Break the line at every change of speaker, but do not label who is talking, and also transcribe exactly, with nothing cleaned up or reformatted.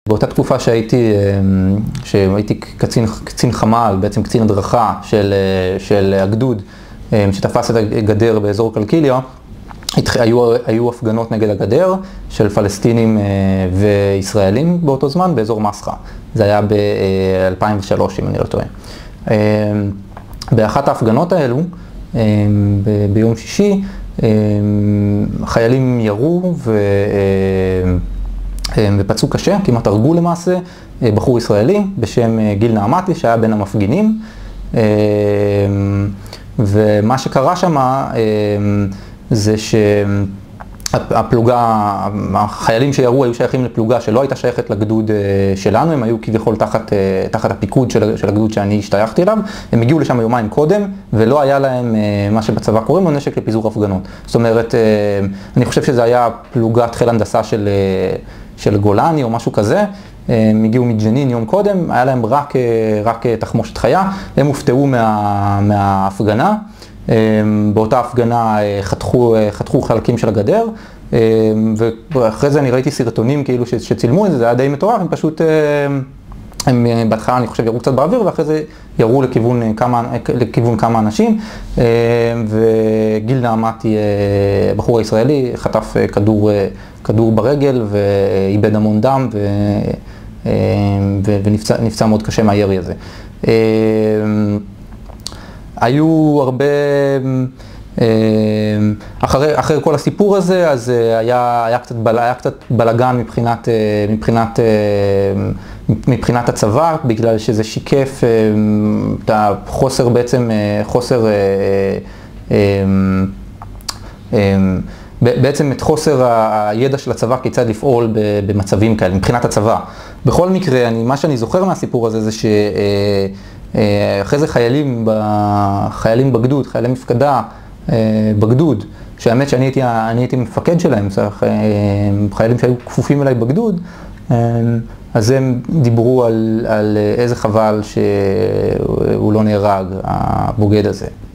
באותה תקופה שהייתי, שהייתי קצין, קצין חמ"ל, בעצם קצין הדרכה של, של הגדוד שתפס את הגדר באזור קלקיליה, היו, היו הפגנות נגד הגדר של פלסטינים וישראלים באותו זמן באזור מסחה. זה היה ב-אלפיים ושלוש, אם אני לא טועה. באחת ההפגנות האלו, ביום שישי, חיילים ירו ו... ופצעו קשה, כמעט הרגו למעשה, בחור ישראלי בשם גיל נעמתי שהיה בין המפגינים. ומה שקרה שם זה שהפלוגה, החיילים שירו היו שייכים לפלוגה שלא הייתה שייכת לגדוד שלנו, הם היו כביכול תחת, תחת הפיקוד של, של הגדוד שאני השתייכתי אליו. הם הגיעו לשם יומיים קודם ולא היה להם מה שבצבא קוראים לו נשק לפיזור הפגנות. זאת אומרת, אני חושב שזה היה פלוגת חיל הנדסה של, של גולני או משהו כזה. הם הגיעו מג'נין יום קודם, היה להם רק, רק תחמושת חיה, הם הופתעו מה, מההפגנה. באותה הפגנה חתכו, חתכו חלקים של הגדר, ואחרי זה אני ראיתי סרטונים כאילו שצילמו את זה, זה היה די מטורף, הם פשוט, הם בהתחלה אני חושב ירו קצת באוויר, ואחרי זה ירו לכיוון כמה, לכיוון כמה אנשים, וגיל נעמתי, בחור הישראלי, חטף כדור, כדור ברגל ואיבד המון דם, ו, ונפצע, נפצע מאוד קשה מהירי הזה. היו הרבה, אחרי, אחרי כל הסיפור הזה, אז היה, היה קצת, בל, היה קצת בלגן מבחינת, מבחינת, מבחינת הצבא, בגלל שזה שיקף את החוסר בעצם, חוסר, בעצם את חוסר הידע של הצבא כיצד לפעול במצבים כאלה, מבחינת הצבא. בכל מקרה, אני, מה שאני זוכר מהסיפור הזה זה ש... אחרי זה חיילים, חיילים בגדוד, חיילי מפקדה בגדוד, שהאמת שאני הייתי, אני הייתי מפקד שלהם, חיילים שהיו כפופים אליי בגדוד, אז הם דיברו על, על איזה חבל שהוא לא נהרג, הבוגד הזה.